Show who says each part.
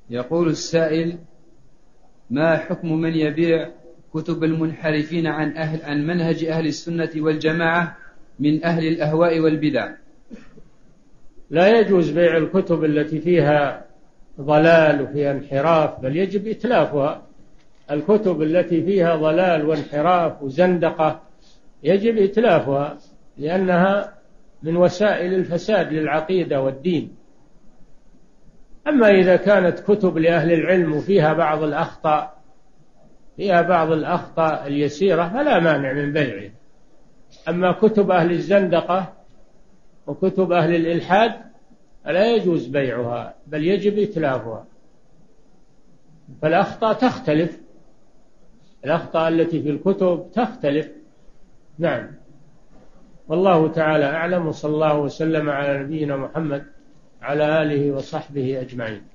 Speaker 1: يقول السائل: ما حكم من يبيع كتب المنحرفين عن منهج أهل السنة والجماعة من أهل الأهواء والبدع؟
Speaker 2: لا يجوز بيع الكتب التي فيها ضلال وفيها انحراف، بل يجب إتلافها. الكتب التي فيها ضلال وانحراف وزندقة يجب إتلافها، لأنها من وسائل الفساد للعقيدة والدين. أما إذا كانت كتب لأهل العلم وفيها بعض الأخطاء اليسيرة فلا مانع من بيعها. أما كتب أهل الزندقة وكتب أهل الإلحاد لا يجوز بيعها، بل يجب إتلافها. فالأخطاء تختلف، الأخطاء التي في الكتب تختلف. نعم، والله تعالى أعلم، وصلى الله وسلم على نبينا محمد على آله وصحبه أجمعين.